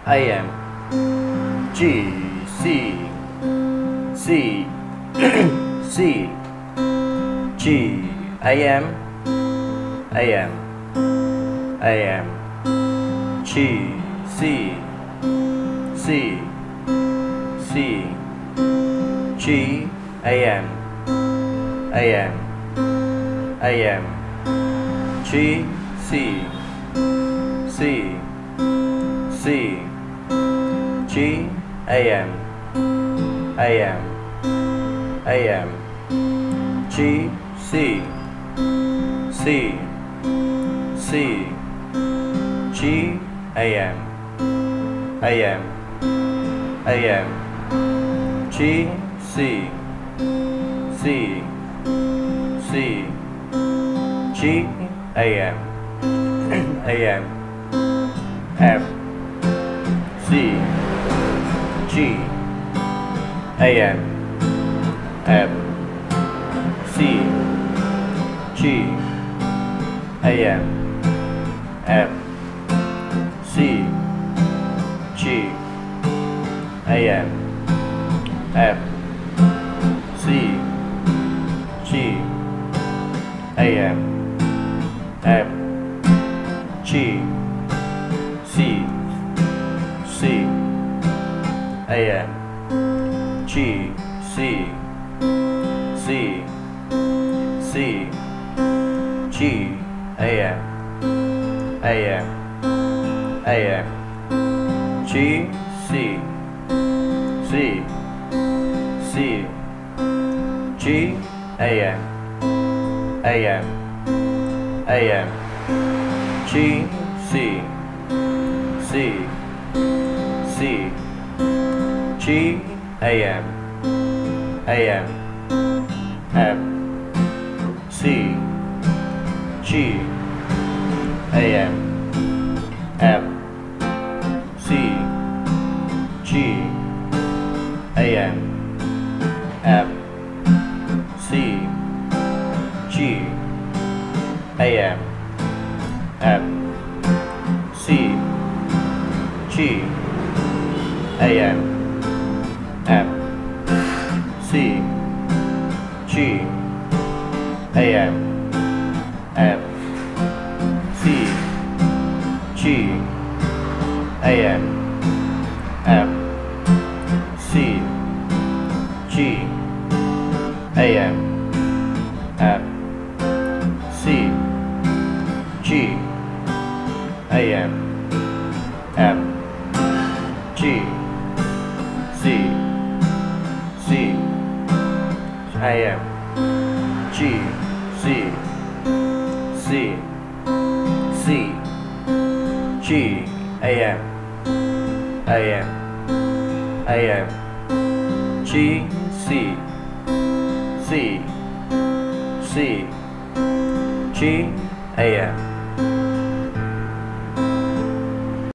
AM G C C C G AM AM AM G C C C G AM AM AM G C C C G AM AM AM G C C C G AM AM AM G C C C G AM AM F C G AM F C G AM F C G AM F C G AM F G C C AM G C C C G AM AM AM G C C C G AM AM AM G C C C G AM AM F C G AM F C G AM F C G AM F C G AM F C G AM F C G AM F C G AM F C G AM F G C C AM G C C C G AM AM AM G C C C G AM